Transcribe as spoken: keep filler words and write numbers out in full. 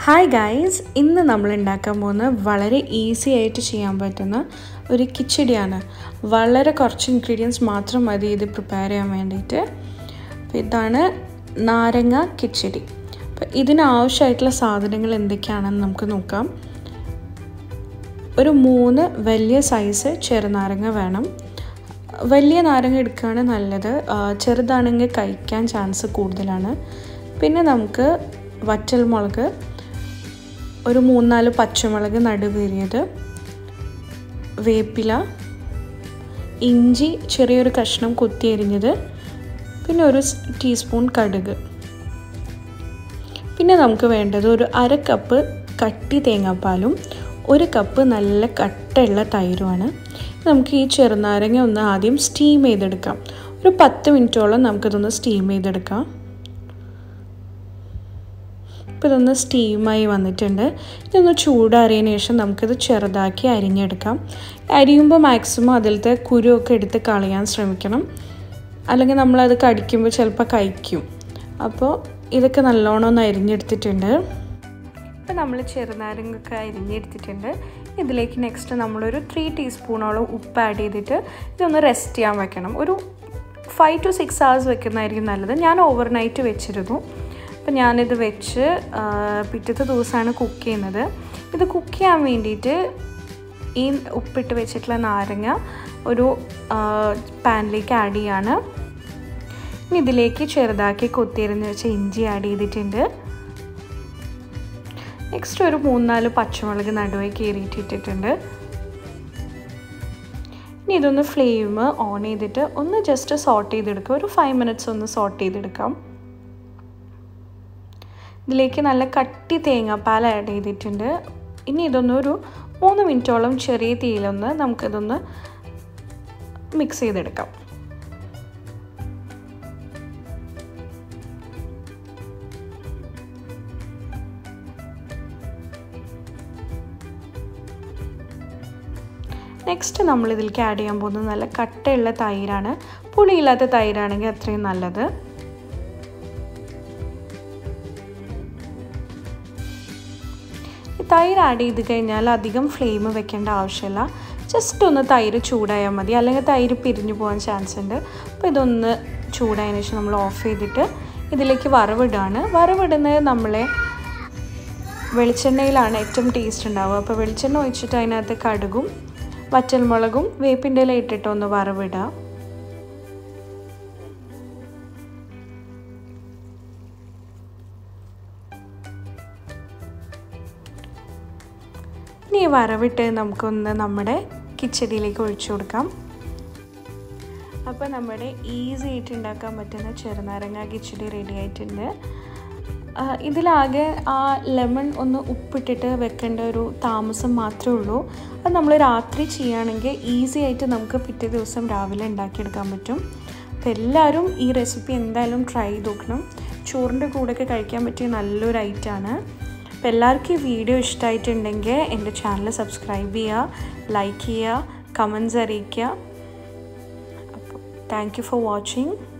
Hi guys, ഇന്ന് നമ്മൾ ഉണ്ടാക്കാൻ പോകുന്ന വളരെ ഈസി ആയിട്ട് ചെയ്യാൻ പറ്റുന്ന ഒരു കിച്ചടിയാണ്. വളരെ കുറച്ച് ഇൻഗ്രീഡിയൻസ് മാത്രം മതി ഇത് പ്രിപ്പയർ ചെയ്യാൻ വേണ്ടിയിട്ട്. അപ്പോൾ ഇതാണ് നാരങ്ങ കിച്ചടി. അപ്പോൾ ഇതിനാവശ്യമായിട്ടുള്ള സാധനങ്ങൾ എന്തൊക്കെയാണെന്ന് നമുക്ക് നോക്കാം. ഒരു മൂന്ന് വലിയ സൈസ് ചെറുനാരങ്ങ വേണം. വലിയ നാരങ്ങ എടുക്കുകയാണ് നല്ലത്, ചെറുതാണെങ്കിൽ കഴിക്കാൻ ചാൻസ് കൂടുതലാണ്. പിന്നെ നമുക്ക് വറ്റൽമുളക്, ഒരു മൂന്നാല് പച്ചമുളക് നടുവീറിയത്, വേപ്പില, ഇഞ്ചി ചെറിയൊരു കഷ്ണം കൊത്തി എരിഞ്ഞത്, പിന്നെ ഒരു ടീസ്പൂൺ കടുക്. പിന്നെ നമുക്ക് വേണ്ടത് ഒരു അര കപ്പ് കട്ടി തേങ്ങാപ്പാലും ഒരു കപ്പ് നല്ല കട്ടയുള്ള തൈരുമാണ്. നമുക്ക് ഈ ചെറുനാരങ്ങ ഒന്ന് ആദ്യം സ്റ്റീം ചെയ്തെടുക്കാം. ഒരു പത്ത് മിനിറ്റോളം നമുക്കിതൊന്ന് സ്റ്റീം ചെയ്തെടുക്കാം. ഇപ്പോൾ ഇതൊന്ന് സ്റ്റീമായി വന്നിട്ടുണ്ട്. ഇതൊന്ന് ചൂടാറിയതിന് ശേഷം നമുക്കിത് ചെറുതാക്കി അരിഞ്ഞെടുക്കാം. അരിയുമ്പോൾ മാക്സിമം അതിലത്തെ കുരുവൊക്കെ എടുത്ത് കളയാൻ ശ്രമിക്കണം, അല്ലെങ്കിൽ നമ്മളത് കടിക്കുമ്പോൾ ചിലപ്പോൾ കഴിക്കും. അപ്പോൾ ഇതൊക്കെ നല്ലോണം ഒന്ന് അരിഞ്ഞെടുത്തിട്ടുണ്ട്. ഇപ്പോൾ നമ്മൾ ചെറുനാരങ്ങയൊക്കെ അരിഞ്ഞെടുത്തിട്ടുണ്ട്. ഇതിലേക്ക് നെക്സ്റ്റ് നമ്മളൊരു ത്രീ ടീസ്പൂണോളം ഉപ്പ് ആഡ് ചെയ്തിട്ട് ഇതൊന്ന് റെസ്റ്റ് ചെയ്യാൻ വെക്കണം. ഒരു ഫൈവ് ടു സിക്സ് ഹവേഴ്സ് വെക്കുന്നതായിരിക്കും നല്ലത്. ഞാൻ ഓവർനൈറ്റ് വെച്ചിരുന്നു. അപ്പോൾ ഞാനിത് വെച്ച് പിറ്റത്തെ ദിവസമാണ് കുക്ക് ചെയ്യുന്നത്. ഇത് കുക്ക് ചെയ്യാൻ വേണ്ടിയിട്ട് ഈ ഉപ്പിട്ട് വെച്ചിട്ടുള്ള നാരങ്ങ ഒരു പാനിലേക്ക് ആഡ് ചെയ്യാണ്. ഇനി ഇതിലേക്ക് ചെറുതാക്കി കൊത്തിയരിഞ്ഞ് വെച്ച ഇഞ്ചി ആഡ് ചെയ്തിട്ടുണ്ട്. നെക്സ്റ്റ് ഒരു മൂന്നാല് പച്ചമുളക് നടുവേ കീറിയിട്ടിട്ടുണ്ട്. ഇനി ഇതൊന്ന് ഫ്ലെയിം ഓൺ ചെയ്തിട്ട് ഒന്ന് ജസ്റ്റ് സോട്ട് ചെയ്തെടുക്കുക. ഒരു ഫൈവ് മിനിറ്റ്സ് ഒന്ന് സോട്ട് ചെയ്തെടുക്കാം. ഇതിലേക്ക് നല്ല കട്ടി തേങ്ങാപ്പാൽ ആഡ് ചെയ്തിട്ടുണ്ട്. ഇനി ഇതൊന്നൊരു മൂന്ന് മിനിറ്റോളം ചെറിയ തീയിലൊന്ന് നമുക്കിതൊന്ന് മിക്സ് ചെയ്തെടുക്കാം. നെക്സ്റ്റ് നമ്മൾ ഇതിലേക്ക് ആഡ് ചെയ്യാൻ പോകുന്നത് നല്ല കട്ടയുള്ള തൈരാണ്. പുളിയില്ലാത്ത തൈരാണെങ്കിൽ അത്രയും നല്ലത്. തൈര് ആഡ് ചെയ്ത് കഴിഞ്ഞാൽ അധികം ഫ്ലെയിം വെക്കേണ്ട ആവശ്യമില്ല. ജസ്റ്റ് ഒന്ന് തൈര് ചൂടായാൽ മതി, അല്ലെങ്കിൽ തൈര് പിരിഞ്ഞു പോകാൻ ചാൻസ് ഉണ്ട്. അപ്പോൾ ഇതൊന്ന് ചൂടായതിനു ശേഷം നമ്മൾ ഓഫ് ചെയ്തിട്ട് ഇതിലേക്ക് വറവിടുകയാണ്. വറവിടുന്നത് നമ്മളെ വെളിച്ചെണ്ണയിലാണ് ഏറ്റവും ടേസ്റ്റ് ഉണ്ടാവുക. അപ്പോൾ വെളിച്ചെണ്ണ ഒഴിച്ചിട്ട് അതിനകത്ത് കടുകും വറ്റൽമുളകും വേപ്പിൻ്റെ ഇല ഇട്ടിട്ട് ഒന്ന് വറവിടുക. ഇനി ഈ വറവിട്ട് നമുക്കൊന്ന് നമ്മുടെ കിച്ചടിയിലേക്ക് ഒഴിച്ചു കൊടുക്കാം. അപ്പോൾ നമ്മുടെ ഈസി ആയിട്ട് ഉണ്ടാക്കാൻ പറ്റുന്ന ചെറുനാരങ്ങ കിച്ചടി റെഡി ആയിട്ടുണ്ട്. ഇതിലാകെ ആ ലെമൺ ഒന്ന് ഉപ്പിട്ടിട്ട് വെക്കേണ്ട ഒരു താമസം മാത്രമേ ഉള്ളൂ. അത് നമ്മൾ രാത്രി ചെയ്യുകയാണെങ്കിൽ ഈസി ആയിട്ട് നമുക്ക് പിറ്റേ ദിവസം രാവിലെ ഉണ്ടാക്കിയെടുക്കാൻ പറ്റും. അപ്പോൾ എല്ലാവരും ഈ റെസിപ്പി എന്തായാലും ട്രൈ ചെയ്ത് നോക്കണം. ചോറിൻ്റെ കൂടെയൊക്കെ കഴിക്കാൻ പറ്റിയ നല്ലൊരു ഐറ്റമാണ്. അപ്പോൾ എല്ലാവർക്കും ഈ വീഡിയോ ഇഷ്ടമായിട്ടുണ്ടെങ്കിൽ എൻ്റെ ചാനൽ സബ്സ്ക്രൈബ് ചെയ്യുക, ലൈക്ക് ചെയ്യുക, കമൻറ്റ്സ് അറിയിക്കുക. അപ്പോൾ താങ്ക് യു ഫോർ വാച്ചിങ്.